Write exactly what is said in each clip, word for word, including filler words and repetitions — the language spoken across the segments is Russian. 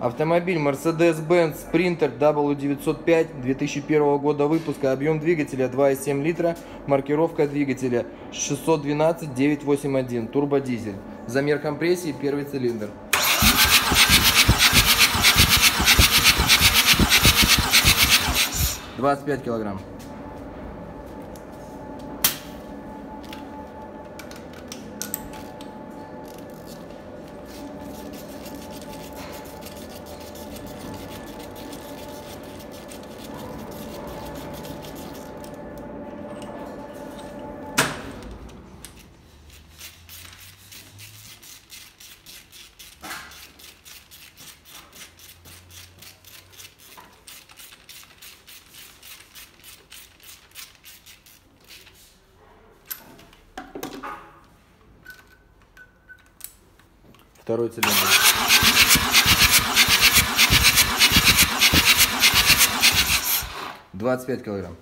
Автомобиль Mercedes-Benz Sprinter дабл ю девятьсот пять две тысячи первого года выпуска, объем двигателя два и семь литра, маркировка двигателя шестьсот двенадцать девятьсот восемьдесят один, турбодизель. Замер компрессии, первый цилиндр. двадцать пять килограмм. Второй цилиндр. двадцать пять килограмм.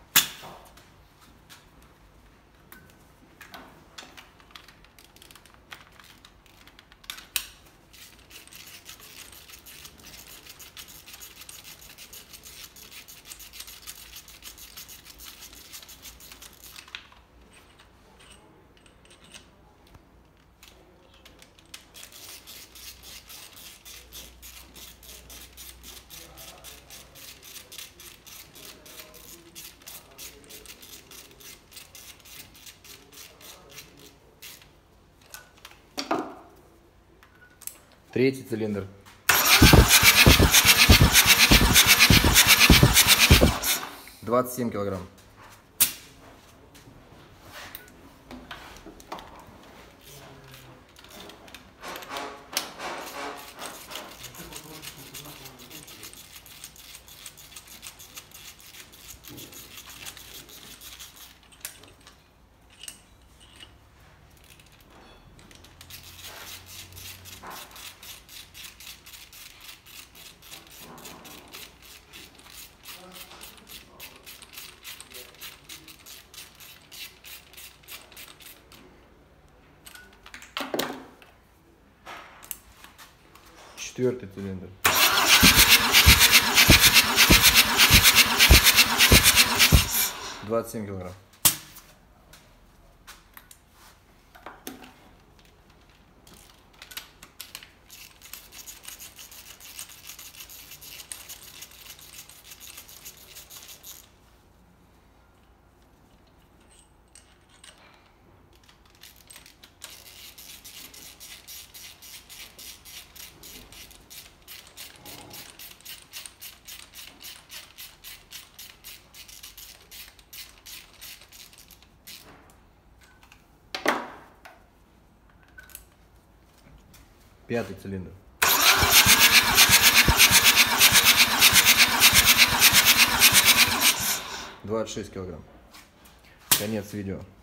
Третий цилиндр. двадцать семь килограмм. Четвертый цилиндр. двадцать семь килограмм. Пятый цилиндр. двадцать шесть килограмм. Конец видео.